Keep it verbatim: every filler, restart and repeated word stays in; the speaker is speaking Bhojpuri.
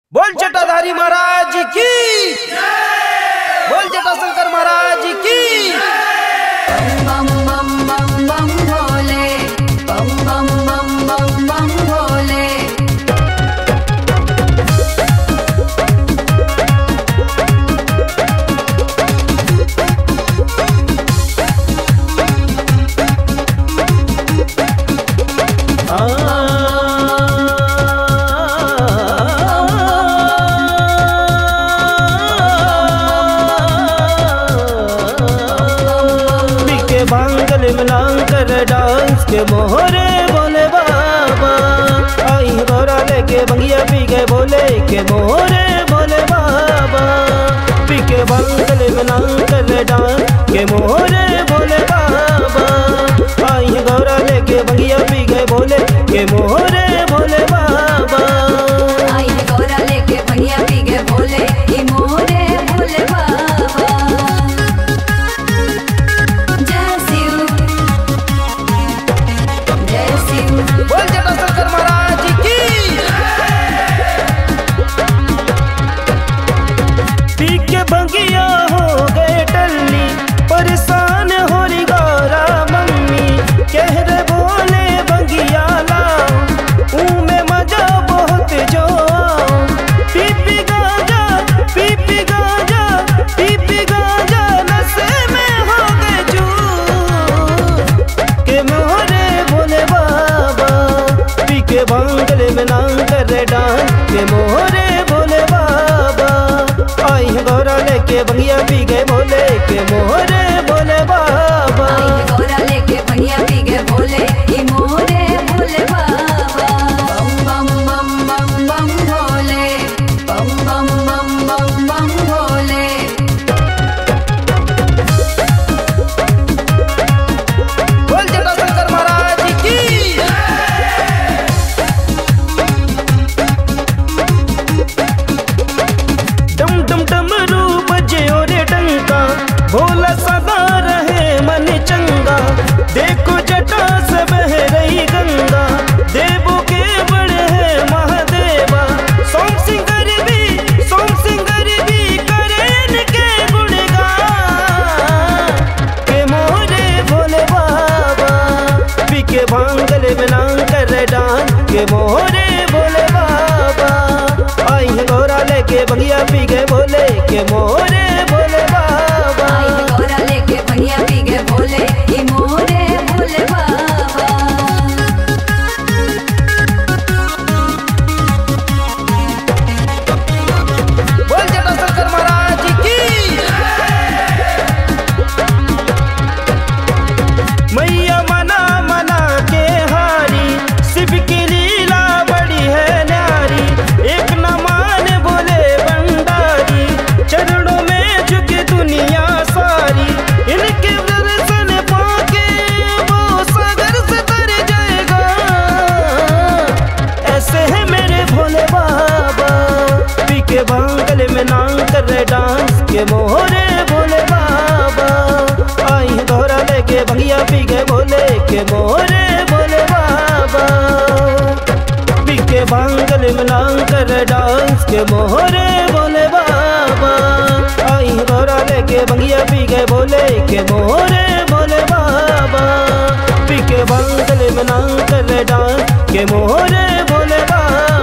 बोल जटाधारी महाराज की, बोल जटाशंकर महाराज की। बम बम बम बम भोले, बम बम बम बम बम भोले। कर डांस के मोहरे बोले बाबा, आई गौरा लेके बंगिया पी गए बोले के मोहरे बोले बाबा। पी के बंगले में नाम कर डांस के मोहरे बोले बाबा, आई गौरा लेके बंगिया पी गए बोले के मोहरे बोले बाबा। आई गौरा लेके बंगिया पी गए बोले के मोहरे बोले बाबा। बोल जटाशंकर महाराज की। पी के बंगिया हो गए टल्ली, परेशान हो रही गौरा मम्मी। कह रहे बोले बंगिया लाओ, ऊ में मजा बहुत जो। पी पी गांजा, पी पी गांजा, पी पी गांजा, नशे में हो गए चूर के मोहरे बोले बाबा। पी के बंगले में नाम कर डांस के मोहरे बोले बाबा, आई गौरा लेके बंगिया पी गए बोले के मोहरे बोले बाबा। आई गौरा लेके बंगिया पी गए बोले के मोहरे बोले बाबा। बम बम बम बम बम भोले, बम बम बम बम बम भोले। बोल जटाशंकर महाराज की। डम डम डमरू बजे और डंका, भोला सदा रहे मन चंगा। देखो जटा से बह रही गंगा, देवों के बड़े हैं महादेवा। सोम सिंगर भी, सोम सिंगर भी करे इनके गुणगान के मोहरे भोले बाबा। पी के भांगले में नाम कर डांस के मोहरे भोले बाबा, आई गौरा लेके बंगिया पी गए बोले के मोहरे भोले बाबा। आई गौरा लेके बंगिया पी गए बोले के मोहरे भोले बाबा। बोल जटाशंकर महाराज की। मैया मना मना के हारी, शिव की लीला बड़ी है न्यारी। एक न मान बोले भंडारी, चरणों में झुकी दुनिया सारी। इनके दर्शन पाके वो सागर से तर जाएगा, ऐसे है मेरे भोले बाबा। पी के बांगले में नाम कर डांस के मोहरे भोले बाबा, आई गौरा लेके बंगिया पी गए बोले के मोहरे भोले बाबा। पी के बांगले में नाम कर डांस के मोहरे भोले बाबा, आई गौरा लेके बंगिया पी गए बोले के मोहरे भोले बाबा। पी के बांगले में नाम कर डांस के मोहरे भोले बाबा।